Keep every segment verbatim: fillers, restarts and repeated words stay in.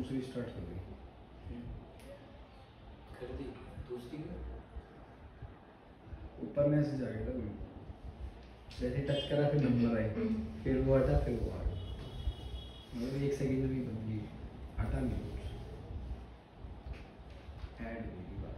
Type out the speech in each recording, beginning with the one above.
दूसरी स्टार्ट कर दी कर दी दूसरी ऊपर मैसेज आ गया था जैसे टच करा फिर नंबर आई फिर वो हटा फिर वो आ गया मतलब एक सेकंड में भी बन गई हटा नहीं कुछ ऐड हो गई बात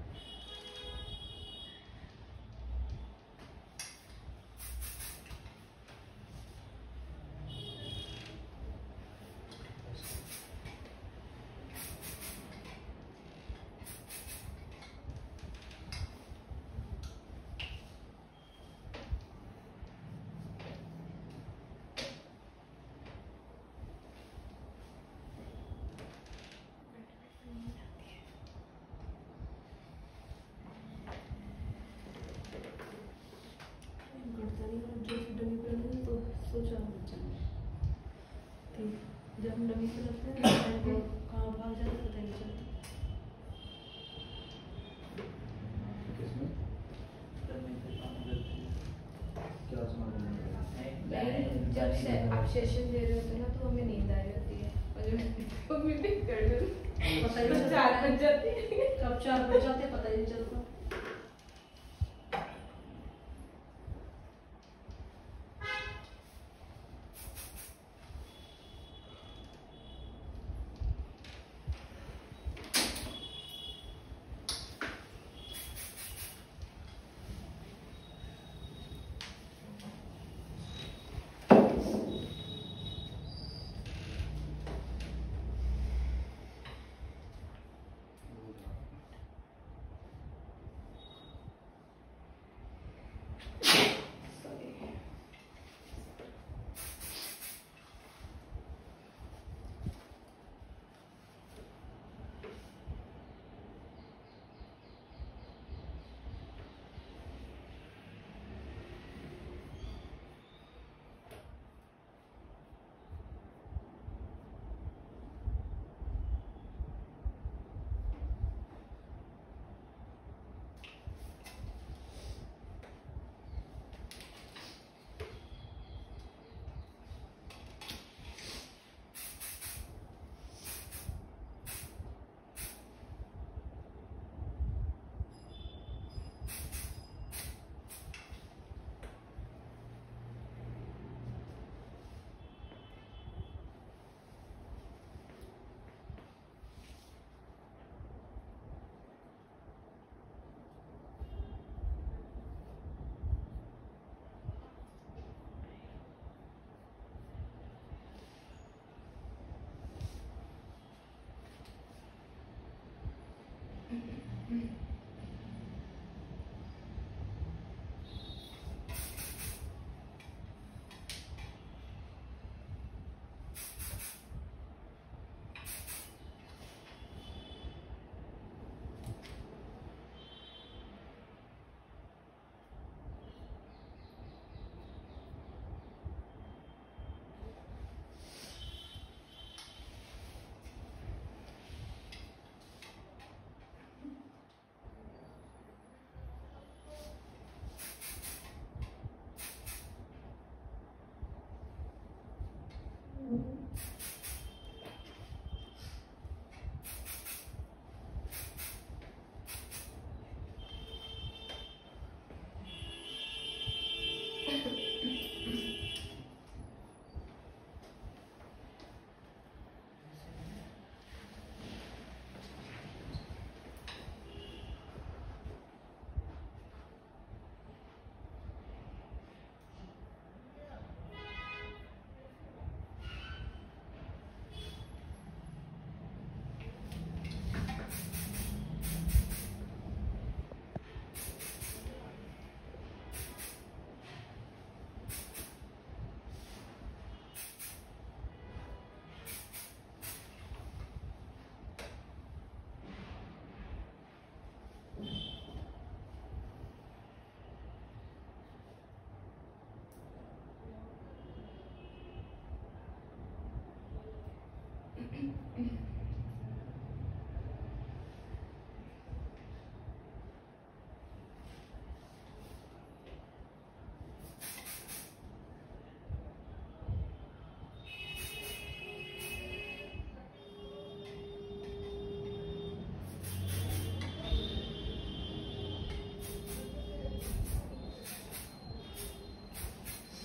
जब हम डमी पे लगते हैं तो कहाँ भाग जाते पता नहीं चलता। किसमें क्या सुना जब से आप सेशन दे रहे होते हैं ना तो हमें नींद आ रही होती है और जब मम्मी भी कर देती पता ही नहीं चार बज जाती है कब चार बज जाते पता ही नहीं चलता।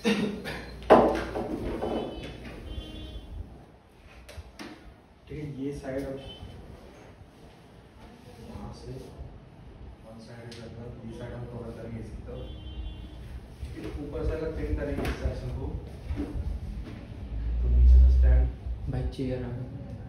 ठीक है, ये साइड अब यहाँ से वन साइड करना, ये साइड हम कवर करेंगे इसकी तरफ। ऊपर से अगर पिन करेंगे इस सेक्शन को तो नीचे से स्टैंड भाई चेयर आ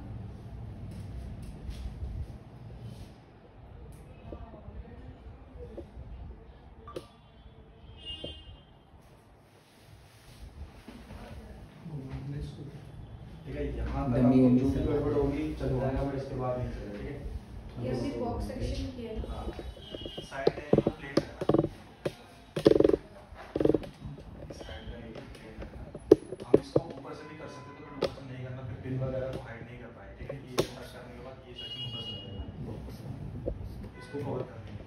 ठीक है। यहाँ तक दमी आपको वमी जो भी सब। गड़बड़ होगी चल जाएगा, बट इसके बाद नहीं चलेगा। ठीक है, ये अभी बॉक्स सेक्शन की है ना। हाँ, साइड का एक प्लेन रखना, साइड का एक प्लेन रखना। हम इसको ऊपर से भी कर सकते थे, बट ऊपर से नहीं करना, फिर पिन वगैरह को हाइड नहीं कर पाए। ठीक है, ये टच करने के बाद ये सेक्शन ऊपर से लगेगा, इसको कवर कर देंगे।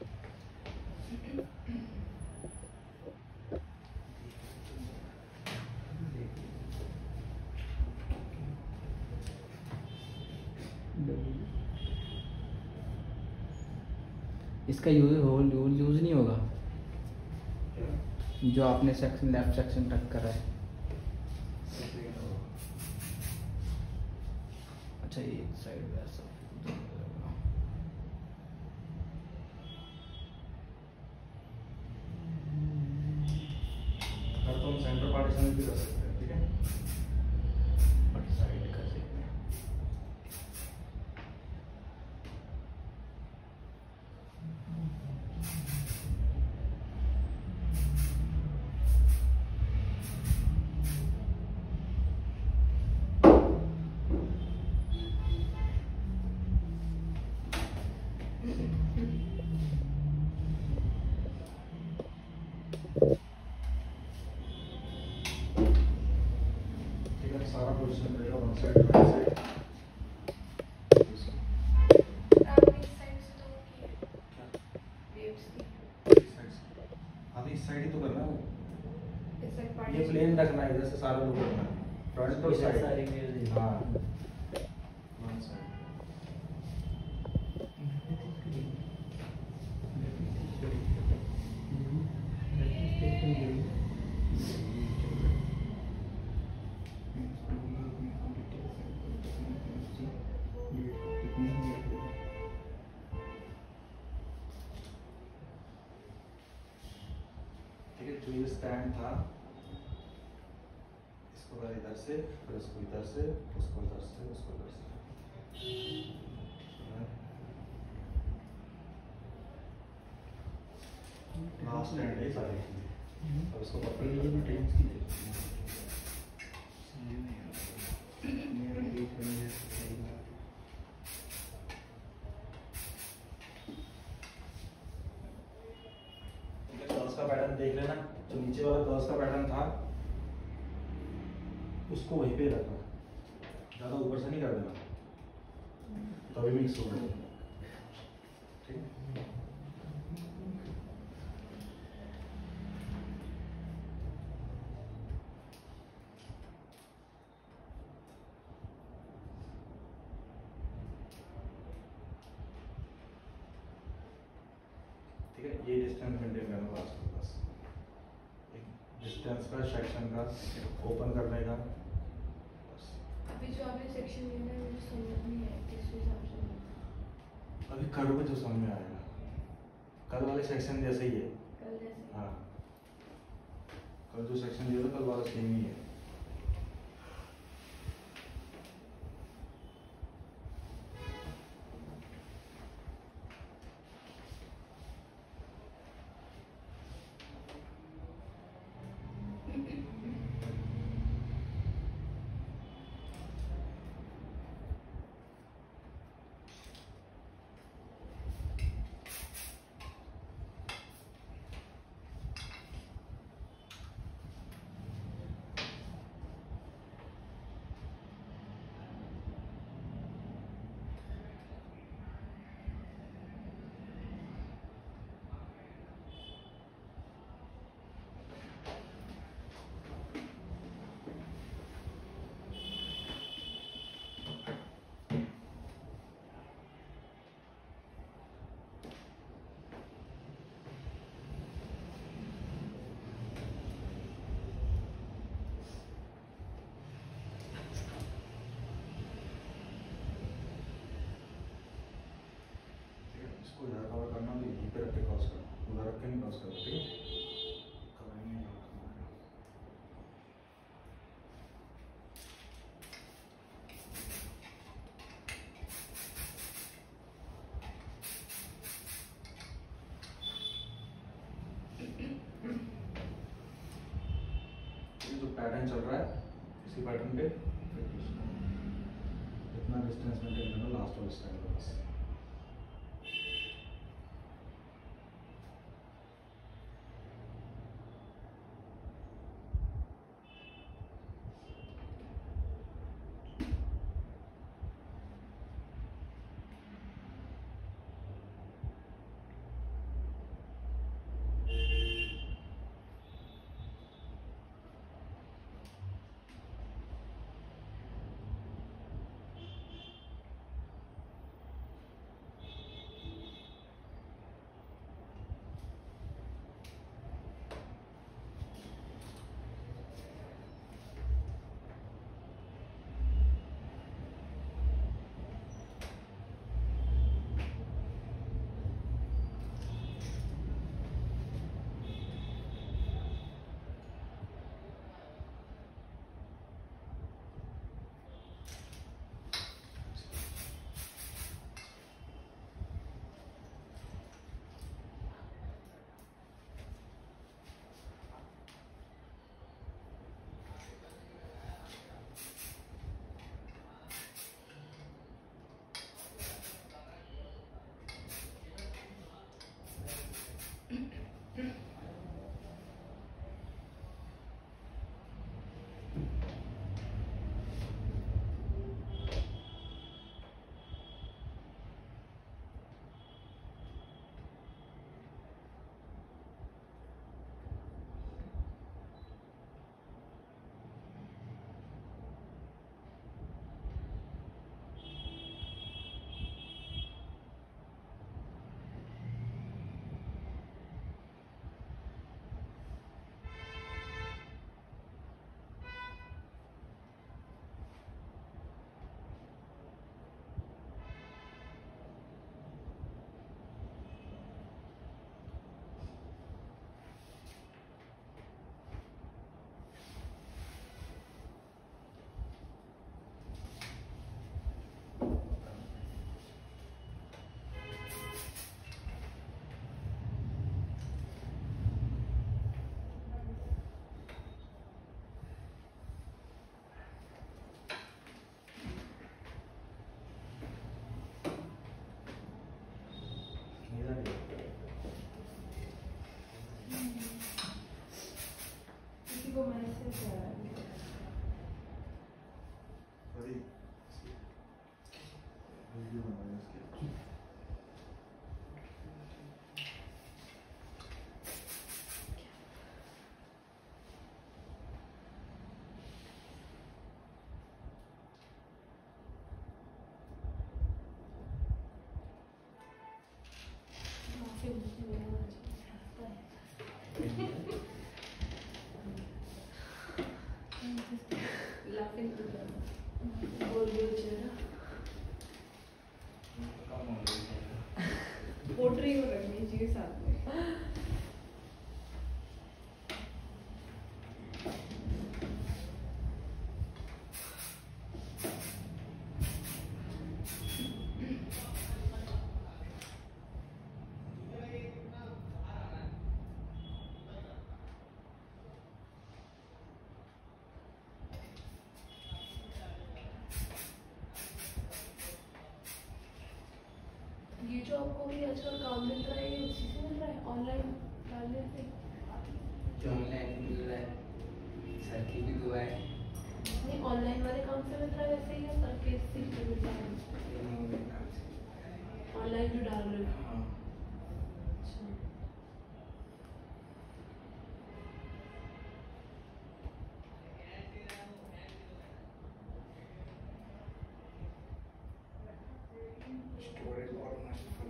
इसका यूज होल यूज नहीं होगा जो आपने सेक्शन लेफ्ट सेक्शन टक करा है। अच्छा ये साइड वैसा अगर तो हम सेंटर पार्टीशन भी कर सकते हैं। ठीक है, बट साइड कर सकते हैं। ठीक है, सारा पोजीशन रहेगा वन साइड राइट साइड। आपने इस साइड से तो की है वेव्स की। हाँ तो इस साइड ही तो करना है वो। इस साइड ये पार्टीशन प्लेन रखना है, इधर से सारा लोग रखना है, फ्रंट और इधर साइड। सारी views हैं। हाँ, वन साइड। ठीक है, जो ये स्टैंड था इसको पहले इधर से, फिर उसको इधर से, उसको इधर से, उसको इधर से। लास्ट स्टैंड है सारे। अब इसको पकड़ के कर्ल्स का पैटर्न देख लेना। जो नीचे वाला कर्ल्स का पैटर्न था उसको वहीं पे रखना, ज़्यादा ऊपर से नहीं कर देना, तभी मिक्स होगा। ठीक है, ठीक है, ये डिस्टेंस मेंटेन करना बस बस एक डिस्टेंस का, सेक्शन का ओपन करने का बस। अभी जो आपने सेक्शन लिया है मुझे समझ नहीं आया किस हिसाब से। अभी करोगे तो समझ में आएगा, कल वाले सेक्शन जैसे ही है। कल जैसे हाँ, कल जो सेक्शन दिया था कल वाला सेम ही है। से जो पैटर्न चल रहा है इसी पैटर्न पे इतना डिस्टेंस मेंटेन करना लास्ट वाले स्टाइल का बस। को मैसेज आया laughing to the whole wheelchair. पोट्री हो रखनी चाहिए साथ में. ये जो आपको भी आजकल काम मिल रहा है ये उसी से मिल रहा है ऑनलाइन डालने से जो ऑनलाइन मिल रहा है सर की भी दुआ है नहीं ऑनलाइन वाले काम से मिल रहा है वैसे ही है सर के सीट पे मिल रहा है ऑनलाइन जो डाल रहे हो हाँ storage almost full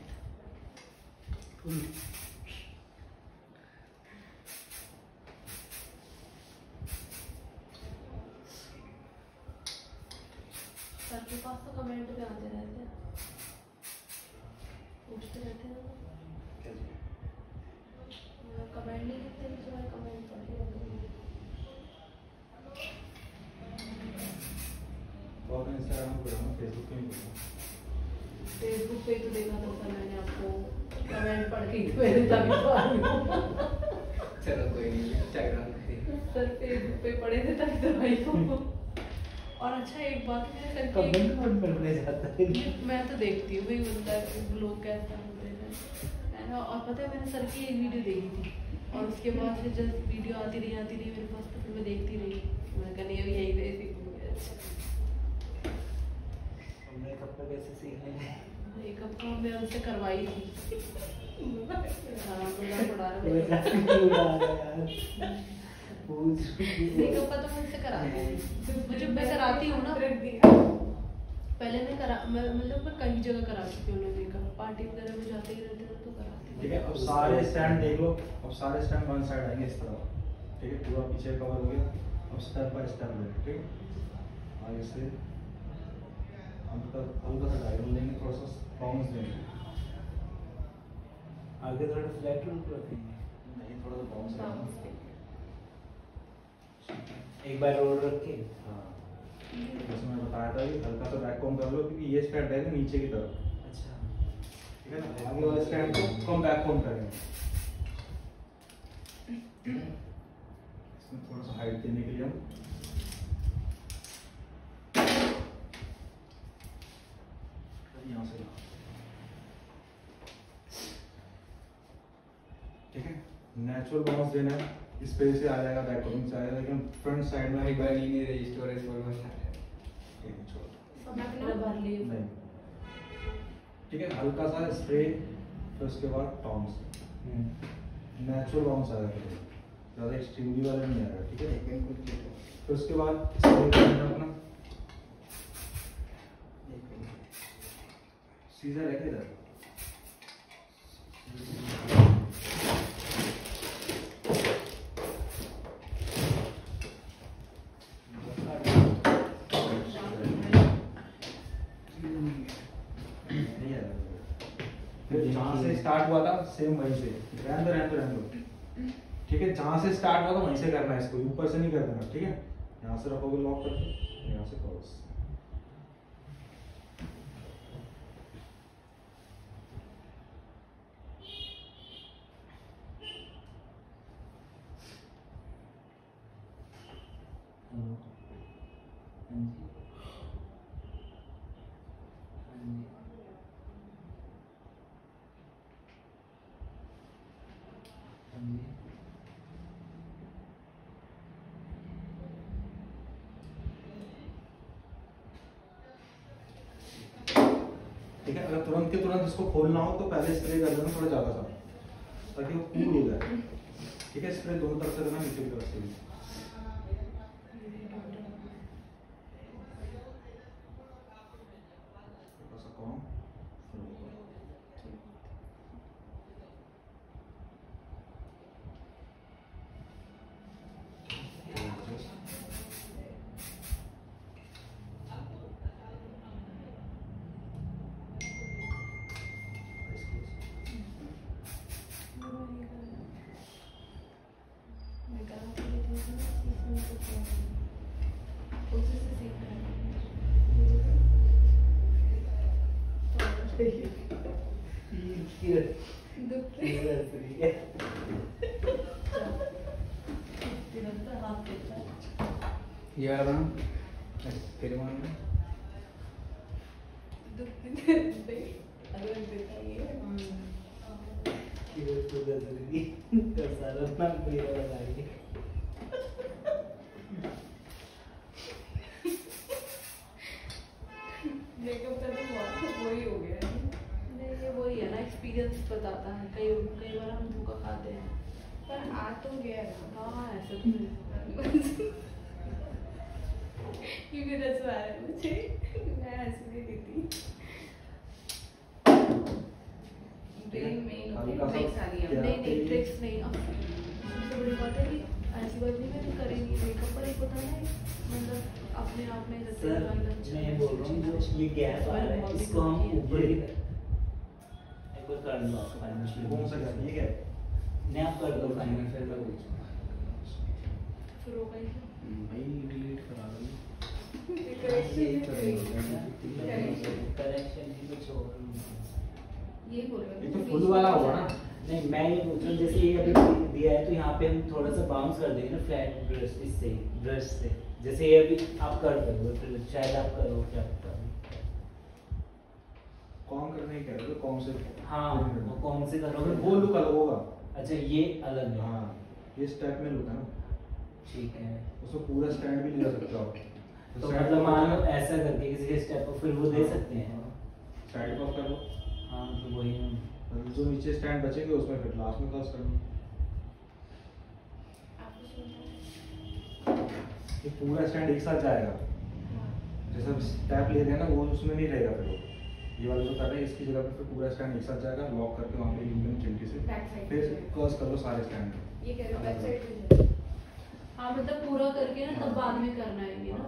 full sir के पास तो कमेंट भी आते रहते हैं पूछते रहते हैं ना कमेंट नहीं लिखते भी जो है कमेंट पढ़ते रहते हैं और इंस्टाग्राम पे ना फेसबुक पे भी फेसबुक पे तो देखा था सर मैंने आपको कमेंट पढ़ के मैंने तभी तो आ रही हूँ चलो कोई नहीं इंस्टाग्राम पे सर फेसबुक पे पड़े थे तभी दवाई को। और अच्छा एक बात है सर की, कमेंट कौन करने जाता है? मैं तो देखती हूँ भाई उनका लोग कैसा होते हैं, है ना। और पता है मैंने सर की एक वीडियो देखी थी और उसके बाद फिर जब वीडियो आती रही आती रही मेरे पास, तो फिर मैं देखती रही। मैंने कहा नहीं अभी यही से सीखूंगी। मेकअप का कैसे सीखने? मेकअप का मैं उनसे करवाई थी। हाँ मजाक उड़ा रहा मजाक हूँ। क्यों उड़ा रहा है यार? पूछ मेकअप का तो मैं उनसे कराती हूँ, जब मैं कराती हूँ ना पहले मैं करा मैं मतलब मैं कई जगह करा चुकी हूँ मेकअप, पार्टी वगैरह में जाते ही रहते हैं तो कराती हूँ। ठीक है, अब सारे स्टैंड देख लो। अब सारे स्टैंड वन साइड आएंगे इस तरह, ठीक है, पूरा पीछे कवर हो गया। अब स्टेप बाय स्टेप लेंगे, ठीक है, आगे से हम तक हल्का सा डायगोनल लेंगे, थोड़ा सा बाउंस देंगे, आगे थोड़ा फ्लैट रूट रखेंगे, नहीं थोड़ा सा बाउंस देंगे। एक बार रोल रख के। हाँ, जैसे मैं बताया था कि हल्का सा बैक कॉम कर लो, क्योंकि ये स्टैंड रहेगा नीचे की तरफ, अच्छा ठीक है ना। आगे वाले स्टैंड को कम बैक कॉम करेंगे, इसमें थोड़ा सा हाइट देने के लिए हम यहाँ से, ठीक है, नेचुरल बाउंस देना है। इस पे से आ जाएगा, बैक कॉम से आ जाएगा, लेकिन फ्रंट साइड में एक बार नहीं नहीं रही स्टोरेज पर बस भर लिए नहीं, ठीक है, हल्का सा स्प्रे, फिर उसके बाद टॉन्स, नेचुरल बाउंस आ जाएगा, ज़्यादा एक्सट्रीमली वाला नहीं आएगा, ठीक है। फिर उसके बाद स्प्रे करना अपना, सीजर है किधर? जहाँ से स्टार्ट हुआ था सेम वहीं से रहने दो रहने दो रहने दो, ठीक है। जहाँ से स्टार्ट हुआ था वहीं से करना है इसको, ऊपर से नहीं कर देना, ठीक है। यहाँ से रखोगे लॉक करके, यहाँ से करो। ठीक है, अगर तुरंत के तुरंत इसको खोलना हो तो पहले स्प्रे कर देना थोड़ा ज़्यादा सा, ताकि वो कूल हो जाए, ठीक है। स्प्रे दोनों तरफ से देना, नीचे की तरफ से भी। थोड़ा सा कम, यार ना तेरे मान में मेकअप का तो बहुत वही हो गया है। नहीं ये वही है ना, एक्सपीरियंस बताता है। कई कई बार हम धोखा खाते हैं, पर आ तो गया ना। हाँ ऐसा तो है। क्योंकि रसवा है मुझे, मैं हंस नहीं थी। ब्रेन में हल्का सा ट्रिक्स आ रही है। नहीं नहीं ट्रिक्स नहीं, अब सबसे बड़ी बात है कि ऐसी बात नहीं है करेंगी मेकअप पर, एक होता है मतलब अपने आप में जैसे सर मैं बोल रहा हूँ जो ये गैप आ रहा है इसको हम ऊपर की तरफ एक बार कर लो आप फाइनल। कौन सा गैप? ये गैप नहीं आप कर दो फाइनल। फिर मैं बोलूँ फिर होगा ही भाई डिलीट करा दो। करेक्शन ही कुछ और ये बोल रहे ये तो फुल वाला होगा ना। नहीं मैं ये पूछ रहा हूँ जैसे ये अभी दिया है तो यहाँ पे हम थोड़ा सा बाउंस कर देंगे ना फ्लैट ब्रश इससे ब्रश से जैसे ये अभी आप कर दो फिर शायद आप करो क्या पता कौन करने की कह रहे हो कौन से हाँ वो कौन से करो अगर वो लुक अलग होगा अच्छा ये अलग है हाँ ये स्टेप में लुक है ना ठीक है उसमें पूरा स्टैंड भी नहीं ले सकते आप तो मतलब मान लो ऐसा करके किसी के स्टेप को फिर वो दे सकते हैं साइड ऑफ कर लो हाँ तो वही हम जो नीचे स्टैंड बचेंगे उसमें फिर लास्ट में क्लास करना ये पूरा स्टैंड एक साथ जाएगा जैसे स्टेप ले रहे हैं ना वो उसमें नहीं रहेगा फिर वो ये वाला जो कर रहे हैं इसकी जगह पे फिर पूरा स्टैंड एक साथ जाएगा लॉक करके वहाँ पे यूनियन चिमटी से फिर कर्स कर लो सारे स्टैंड ये कह रहे हो बैक साइड पे हाँ मतलब पूरा करके ना तब बाद में करना है ये ना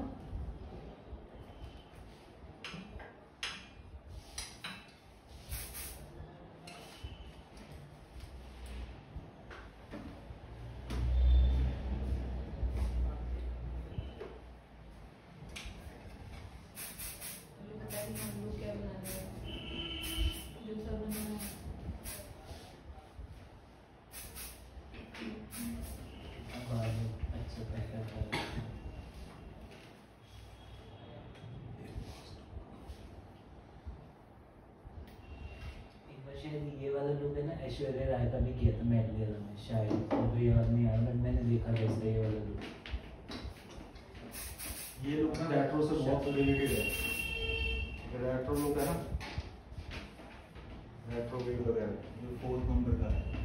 हम लोग क्या बना रहे हैं जो सब बनाना है अच्छा पैसा शायद ये वाला लुक है ना ऐश्वर्या राय का भी किया था मेडलियर में शायद मुझे याद नहीं आ रहा बट मैंने देखा था इसका ये वाला लुक ये लुक ना रेट्रो से बहुत रिलेटेड है रेट्रो लुक है ना रेट्रो वेव वगैरह जो फोर्थ नंबर का है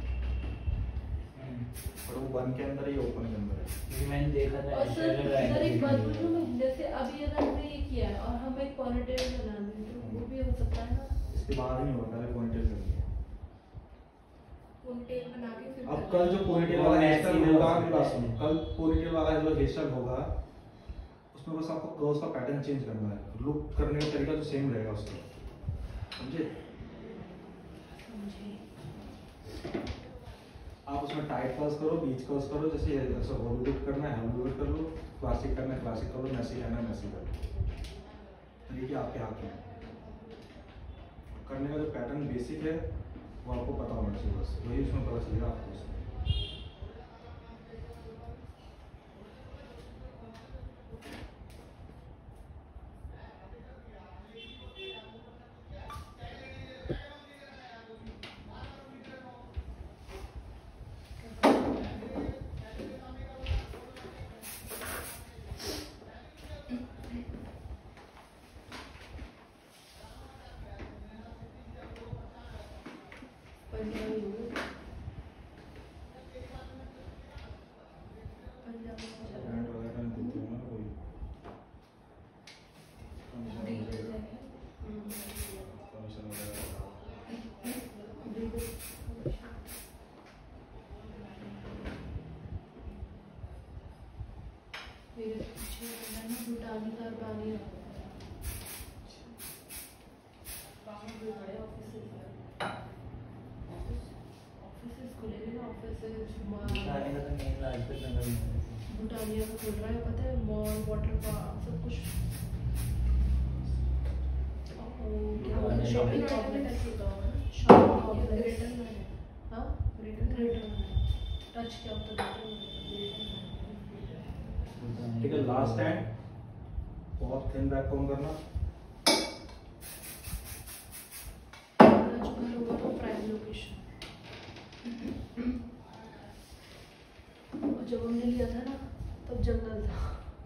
और वो वन के अंदर ही ओपन के अंदर है क्योंकि मैंने देखा था और सर ऐश्वर्या राय सर का एक बात भी पूछूं मैं जैसे अभी अगर हमने ये किया है और हम एक पॉनिटेल बना दें तो वो भी हो सकता है ना इसके बाद नहीं होगा पहले पोनीटेल करनी है पोनीटेल बना के फिर अब कल जो पोनीटेल वाला हेयर स्टाइल होगा आपके पास में कल पोनीटेल वाला जो हेयर स्टाइल होगा उसमें बस आपको कर्व्स का पैटर्न चेंज करना है लुक करने का तरीका तो सेम रहेगा उसका समझे आप उसमें टाइट कर्व्स करो बीच कर्व्स करो जैसे ऐसा हॉलीवुड करना है हॉलीवुड कर लो क्लासिक करना है क्लासिक करो मैसी करना है मैसी कर लो तरीके आपके हाथ में करने का जो पैटर्न बेसिक है वो आपको पता होना चाहिए बस वही उसमें पता चलेगा आपको उसमें ब्रांड वगैरह नहीं देते हो ना कोई कमीशन वगैरह मेरे पीछे मैंने भूटानी का पानी बाहर भी बड़े ऑफिसेस ऑफिसेस खुलेंगे ना ऑफिसेस भूटानी का तो मेन लाजपत नगर में है भूटानिया का खुल रहा है पता है मॉल वाटर पार्क सब कुछ शॉपिंग कॉम्प्लेक्स शॉपिंग कॉम्प्लेक्स हाँ ग्रेटर टच क्या होता है ठीक है लास्ट टाइम बहुत थिन बैक कॉम करना जो घर होगा तो प्राइम लोकेशन और जब हमने लिया था ना तब जंगल था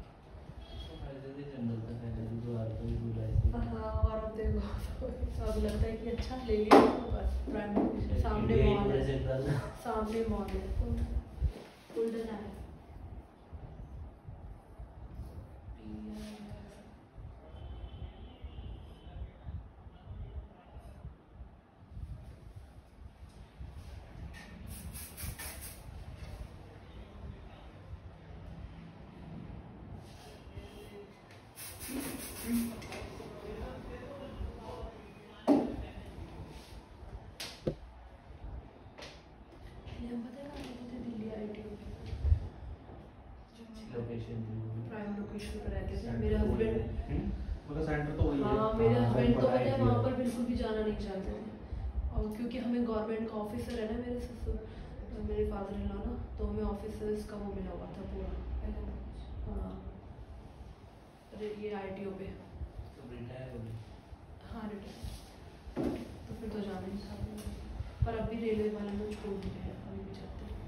जंगल था पहले भी तो आता ही बुरा है हाँ और अब देखो अब लगता है कि अच्छा ले लिया बस प्राइम लोकेशन सामने मॉल है सामने मॉल है तो गोल्डन है प्राइम लोकेशन पर रहते थे मेरे हस्बैंड मतलब सेंटर तो वही है हाँ मेरे हस्बैंड तो पता है वहाँ पर बिल्कुल भी जाना नहीं चाहते थे और क्योंकि हमें गवर्नमेंट का ऑफिसर है ना मेरे ससुर मेरे फादर इन लॉ ना, तो हमें ऑफिसर्स का वो मिला हुआ था पूरा। हाँ अरे ये आई टी ओ पे। तो रिटायर हो गए? हाँ रिटायर, तो फिर तो जाना ही था, पर अभी रेलवे वाले लोग छोड़ दिए हैं, अभी भी जाते हैं।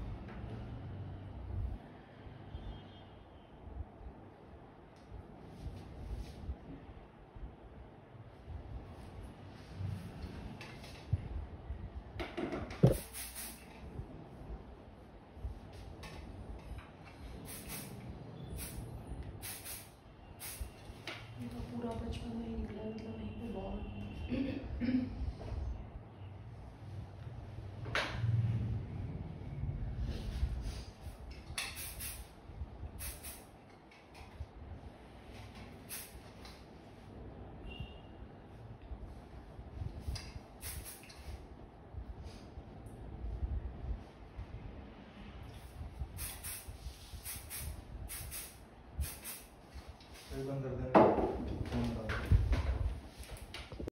तो पूरा बचपन में ही निकला, मतलब वहीं पे बहुत। फिर बंद कर देना।